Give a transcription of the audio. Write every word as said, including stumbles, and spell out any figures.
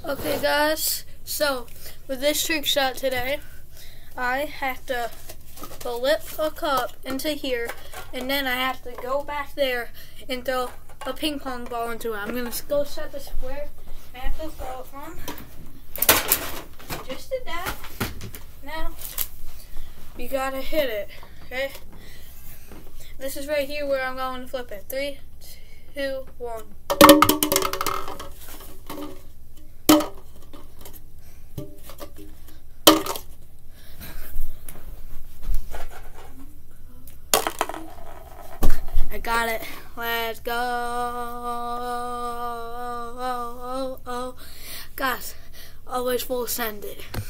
Okay guys, so with this trick shot today, I have to flip a cup into here, and then I have to go back there and throw a ping pong ball into it. I'm going to go set the square. I have to throw it from. Just did that. Now, you got to hit it, okay? This is right here where I'm going to flip it. Three, two, one. I got it. Let's go. Guys, always full send it.